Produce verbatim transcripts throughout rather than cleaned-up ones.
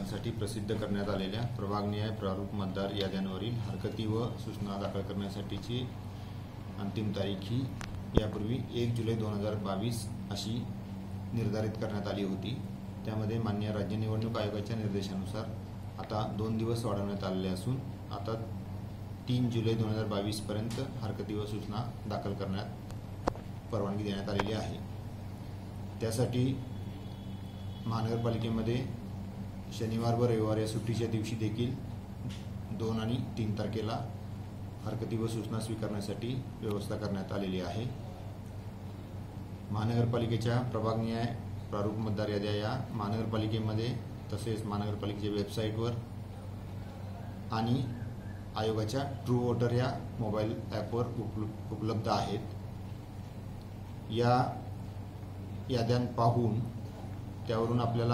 करण्यासाठी प्रसिद्ध करण्यात आलेल्या प्रभागनिहाय प्रारूप मतदार याद्यांवरील हरकती व सूचना दाखल करण्यासाठीची अंतिम तारीख ही यापूर्वी एक जुलै दोन हजार बावीस अशी निर्धारित करण्यात आली होती। त्यामध्ये मान्य राज्य निवडणूक आयोगाच्या निर्देशानुसार आता दोन दिवस वाढवण्यात आलेले असून आता तीन जुलै दोन हजार बावीस पर्यंत हरकती व सूचना दाखल करण्यात परवानगी देण्यात आलेली आहे। त्यासाठी महानगरपालिकेमध्ये शनिवार व रविवार या सुट्टीच्या दिवशी देखील दोन आणि तीन तारखेला हरकती व सूचना स्वीकारण्यासाठी व्यवस्था करण्यात आलेली आहे। महानगरपालिकेच्या प्रभागनिहाय प्रारूप मतदार याद्या या महानगरपालिकेमध्ये तसेच महानगरपालिकेच्या वेबसाईटवर आणि आयोगाच्या ट्रू वोटर या मोबाईल ॲपवर उपलब्ध आहेत। या याद्या पाहून त्यावरून आपल्याला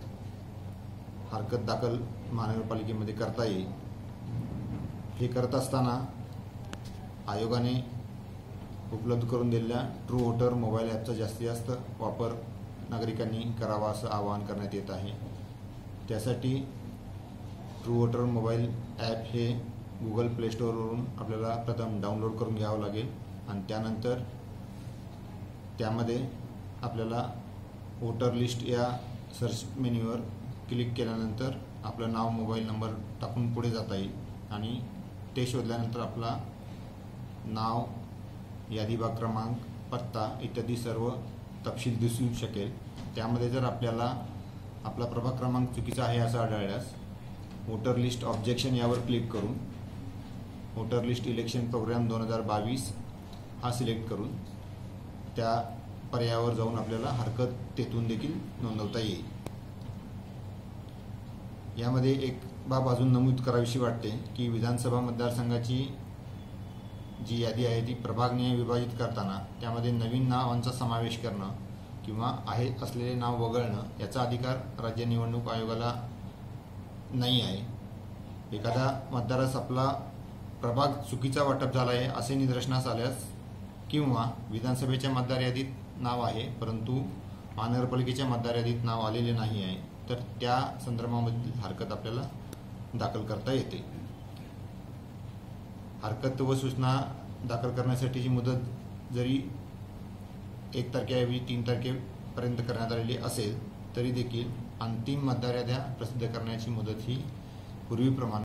हरकत दाखल महानगरपालिकेमध्ये करता येईल। हे करत असताना आयोगाने उपलब्ध करून दिलेल्या ट्रू वोटर मोबाईल ॲपचा जास्तीत जास्त वापर नागरिकांनी करावा असं आवाहन करण्यात येत आहे। त्यासाठी ट्रू वोटर मोबाईल ॲप हे गुगल प्ले स्टोअरवरून आपल्याला प्रथम डाउनलोड करून घ्यावं लागेल आणि त्यानंतर त्यामध्ये आपल्याला वोटर लिस्ट या सर्च मेन्यूवर क्लिक केल्यानंतर आपलं नाव मोबाईल नंबर टाकून पुढे जाता येईल आणि ते शोधल्यानंतर आपला नाव यादी भाग क्रमांक पत्ता इत्यादी सर्व तपशील दिसू शकेल। त्यामध्ये जर आपल्याला आपला प्रभाग क्रमांक चुकीचा आहे असं आढळल्यास वोटर लिस्ट ऑब्जेक्शन यावर क्लिक करून वोटर लिस्ट इलेक्शन प्रोग्राम दोन हजार बावीस हा सिलेक्ट करून त्या पर्यायावर जाऊन आपल्याला हरकत तेथून देखील नोंदवता येईल। यामध्ये एक बाब अजून नमूद करावीशी वाटते की विधानसभा मतदारसंघाची जी यादी आहे ती प्रभागनिहाय विभाजित करताना त्यामध्ये नवीन नावांचा समावेश करणं किंवा आहे असलेले नाव वगळणं याचा अधिकार राज्य निवडणूक आयोगाला नाही आहे। एखाद्या मतदारास आपला प्रभाग चुकीचा वाटप झाला आहे असे निदर्शनास आल्यास किंवा विधानसभेच्या मतदार यादीत नाव आहे परंतु महानगरपालिकेच्या मतदार यादीत नाव आलेले नाही आहे तर त्या संदर्भामधील हरकत आपल्याला दाखल करता येते। हरकत व सूचना दाखल करण्यासाठीची मुदत जरी एक तारखेऐवजी तीन तारखेपर्यंत करण्यात आलेली असेल तरी देखील अंतिम मतदार याद्या प्रसिद्ध करण्याची मुदत ही पूर्वीप्रमाणे